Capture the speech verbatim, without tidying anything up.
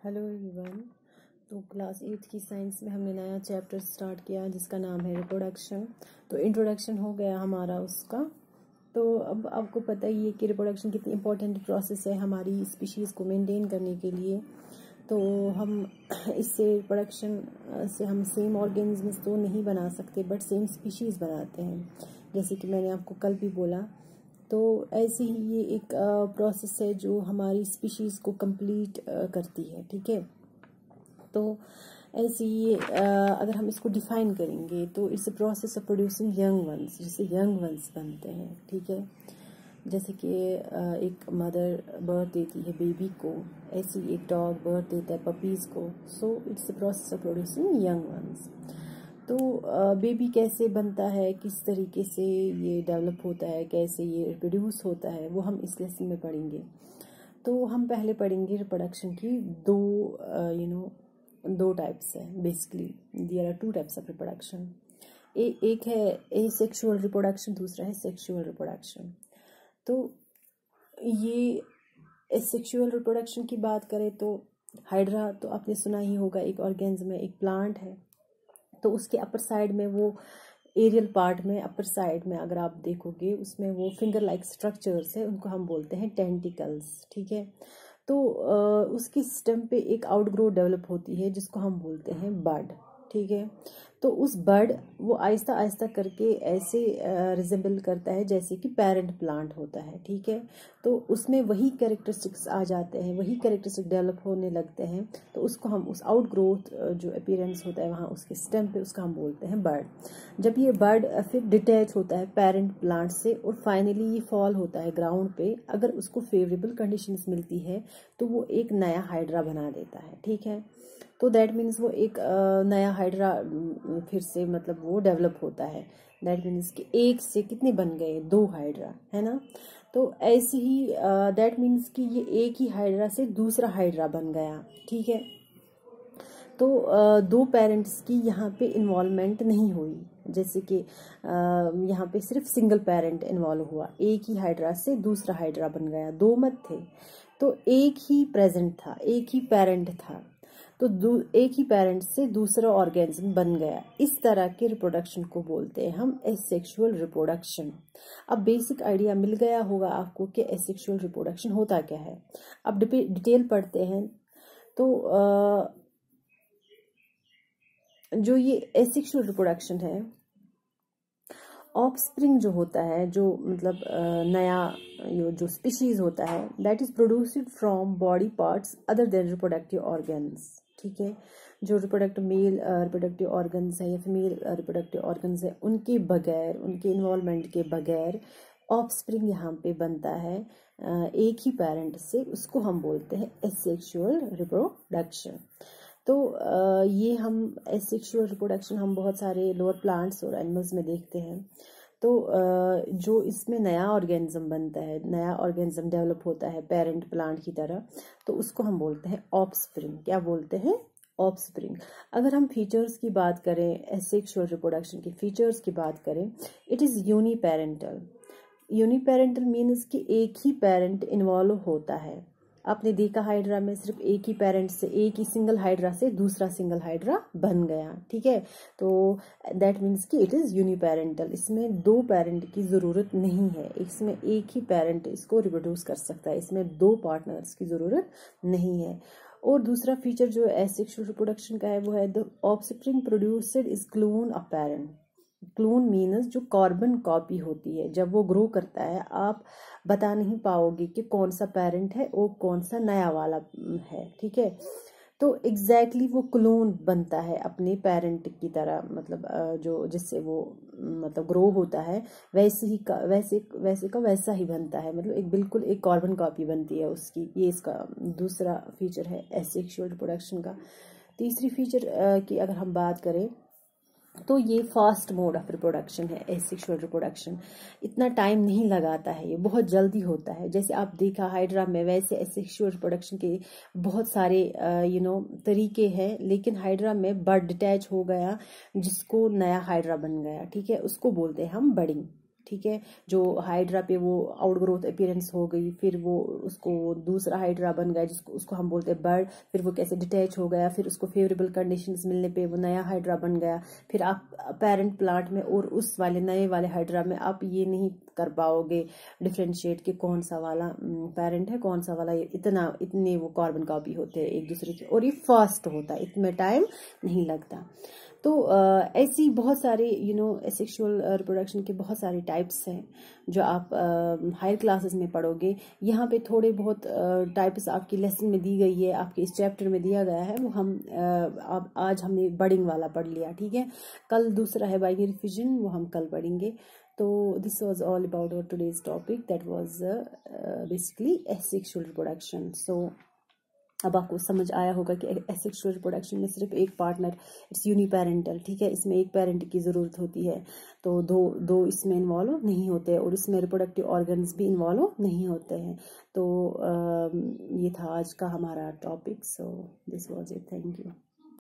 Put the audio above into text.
Hello everyone. तो class eighth की science में हमने नया चैप्टर स्टार्ट किया जिसका नाम है रिप्रोडक्शन। तो इंट्रोडक्शन हो गया हमारा उसका। तो अब आपको पता ही है कि रिप्रोडक्शन कितनी इंपॉर्टेंट प्रोसेस है हमारी स्पीशीज़ को मेंटेन करने के लिए। तो हम इससे रिप्रोडक्शन से हम सेम ऑर्गेनिज्म्स तो नहीं बना सकते बट सेम स्पीशीज़ बनाते हैं, जैसे कि मैंने आपको कल भी बोला। तो ऐसे ही ये एक प्रोसेस है जो हमारी स्पीशीज़ को कंप्लीट करती है, ठीक है। तो ऐसे ही अगर हम इसको डिफाइन करेंगे तो it's a process of producing young ones, जिससे यंग वंस बनते हैं, ठीक है। जैसे कि एक मदर बर्थ देती है बेबी को, ऐसे ही एक डॉग बर्थ देता है पपीज़ को। So it's a process of producing young ones. तो बेबी कैसे बनता है, किस तरीके से ये डेवलप होता है, कैसे ये रिप्रोड्यूस होता है, वो हम इस लेसन में पढ़ेंगे। तो हम पहले पढ़ेंगे रिप्रोडक्शन की दो यू नो दो टाइप्स है। Basically there are two types of reproduction. एक है एसेक्सुअल रिप्रोडक्शन, दूसरा है सेक्सुअल रिप्रोडक्शन। तो ये एसेक्सुअल रिप्रोडक्शन की बात करें तो हाइड्रा तो आपने सुना ही होगा, एक ऑर्गेनिज्म है, एक प्लांट है। तो उसके अपर साइड में वो एरियल पार्ट में अपर साइड में अगर आप देखोगे उसमें वो फिंगर लाइक स्ट्रक्चर्स है, उनको हम बोलते हैं टेंटिकल्स, ठीक है। तो उसकी स्टेम पे एक आउटग्रोथ डेवलप होती है जिसको हम बोलते हैं बड, ठीक है। तो उस बड वो आहिस्ता आहिस्ता करके ऐसे रिजेंबल करता है जैसे कि पेरेंट प्लांट होता है, ठीक है। तो उसमें वही कैरेक्टरिस्टिक्स आ जाते हैं, वही कैरेक्टरिस्टिक डेवलप होने लगते हैं। तो उसको हम उस आउटग्रोथ जो अपीयरेंस होता है वहाँ उसके स्टेम पे, उसका हम बोलते हैं बर्ड। जब ये बर्ड फिर डिटैच होता है पेरेंट प्लांट से और फाइनली ये फॉल होता है ग्राउंड पे, अगर उसको फेवरेबल कंडीशंस मिलती है तो वो एक नया हाइड्रा बना देता है, ठीक है। तो दैट मीन्स वो एक नया हाइड्रा फिर से मतलब वो डेवलप होता है। दैट मीन्स कि एक से कितने बन गए, दो हाइड्रा, है ना। तो ऐसे ही दैट मीन्स कि ये एक ही हाइड्रा से दूसरा हाइड्रा बन गया, ठीक है। तो uh, दो पेरेंट्स की यहाँ पे इन्वॉल्वमेंट नहीं हुई, जैसे कि uh, यहाँ पे सिर्फ सिंगल पेरेंट इन्वॉल्व हुआ, एक ही हाइड्रा से दूसरा हाइड्रा बन गया, दो मत थे। तो एक ही प्रेजेंट था, एक ही पेरेंट था, तो एक ही पेरेंट से दूसरा ऑर्गेनिज्म बन गया। इस तरह के रिप्रोडक्शन को बोलते हैं हम एसेक्सुअल रिप्रोडक्शन। अब बेसिक आइडिया मिल गया होगा आपको कि एसेक्सुअल रिप्रोडक्शन होता क्या है। अब डिटेल पढ़ते हैं। तो आ, जो ये एसेक्सुअल रिप्रोडक्शन है, ऑफस्प्रिंग जो होता है, जो मतलब नया जो स्पीशीज होता है, that is produced from body parts other than reproductive organs, ठीक है। जो रिप्रोडक्टिव मेल रिप्रोडक्टिव ऑर्गन्स है या फीमेल रिप्रोडक्टिव ऑर्गन्स है, उनके बगैर, उनके इन्वॉल्वमेंट के बगैर ऑफस्प्रिंग यहाँ पे बनता है एक ही पेरेंट से, उसको हम बोलते हैं एसेक्सुअल रिप्रोडक्शन। तो ये हम एसेक्सुअल रिप्रोडक्शन हम बहुत सारे लोअर प्लांट्स और एनिमल्स में देखते हैं। तो जो इसमें नया ऑर्गेनिज्म बनता है, नया ऑर्गेनिज्म डेवलप होता है पेरेंट प्लांट की तरह, तो उसको हम बोलते हैं ऑफस्प्रिंग। क्या बोलते हैं? ऑफस्प्रिंग। अगर हम फीचर्स की बात करें, एसेक्सुअल रिप्रोडक्शन के फीचर्स की बात करें, it is uniparental. Uniparental means कि एक ही पेरेंट इन्वॉल्व होता है। आपने देखा हाइड्रा में सिर्फ एक ही पेरेंट से, एक ही सिंगल हाइड्रा से दूसरा सिंगल हाइड्रा बन गया, ठीक है। तो दैट मीन्स कि इट इज़ यूनिपेरेंटल। इसमें दो पेरेंट की ज़रूरत नहीं है, इसमें एक ही पेरेंट इसको रिप्रोड्यूस कर सकता है, इसमें दो पार्टनर्स की ज़रूरत नहीं है। और दूसरा फीचर जो एसेक्सुअल रिप्रोडक्शन का है वो है the offspring produced is clone of parent. Clone means जो कार्बन कॉपी होती है, जब वो ग्रो करता है आप बता नहीं पाओगे कि कौन सा पेरेंट है और कौन सा नया वाला है, ठीक है। तो एग्जैक्टली exactly वो क्लोन बनता है अपने पेरेंट की तरह, मतलब जो जिससे वो मतलब ग्रो होता है वैसे ही का वैसे वैसे का वैसा ही बनता है, मतलब एक बिल्कुल एक कार्बन कॉपी बनती है उसकी। ये इसका दूसरा फीचर है एसेक्सुअल रिप्रोडक्शन का। तीसरी फीचर की अगर हम बात करें तो ये फास्ट मोड ऑफ रिप्रोडक्शन है एसेक्सुअल रिप्रोडक्शन। इतना टाइम नहीं लगाता है, ये बहुत जल्दी होता है। जैसे आप देखा हाइड्रा में, वैसे एसेक्सुअल रिप्रोडक्शन के बहुत सारे यू नो तरीके हैं, लेकिन हाइड्रा में बर्ड डिटैच हो गया जिसको नया हाइड्रा बन गया, ठीक है, उसको बोलते हैं हम बडिंग। ठीक है। जो हाइड्रा पे वो आउटग्रोथ अपीयरेंस हो गई, फिर वो उसको दूसरा हाइड्रा बन गया जिसको उसको हम बोलते हैं बर्ड, फिर वो कैसे डिटैच हो गया, फिर उसको फेवरेबल कंडीशंस मिलने पे वो नया हाइड्रा बन गया। फिर आप पेरेंट प्लांट में और उस वाले नए वाले हाइड्रा में आप ये नहीं कर पाओगे डिफ्रेंशिएट कि कौन सा वाला पेरेंट है कौन सा वाला, इतना इतने वो कार्बन कॉपी होते हैं एक दूसरे के, और ये फास्ट होता है, इतने टाइम नहीं लगता। तो ऐसी बहुत सारे यू नो एसेक्सुअल रिप्रोडक्शन के बहुत सारे टाइप्स हैं जो आप हायर क्लासेस में पढ़ोगे। यहाँ पे थोड़े बहुत टाइप्स आपकी लेसन में दी गई है, आपके इस चैप्टर में दिया गया है, वो हम अब आज हमने बडिंग वाला पढ़ लिया, ठीक है। कल दूसरा है बाइनरी फिजन, वो हम कल पढ़ेंगे। तो this was all about our today's topic, that was basically asexual reproduction. So अब आपको समझ आया होगा कि एसेक्सुअल रिप्रोडक्शन में सिर्फ एक पार्टनर, इट्स यूनिपेरेंटल, ठीक है। इसमें एक पेरेंट की ज़रूरत होती है, तो दो दो इसमें इन्वॉल्व नहीं होते, और इसमें रिप्रोडक्टिव ऑर्गन्स भी इन्वॉल्व नहीं होते हैं। तो ये था आज का हमारा topic. So this was it, thank you.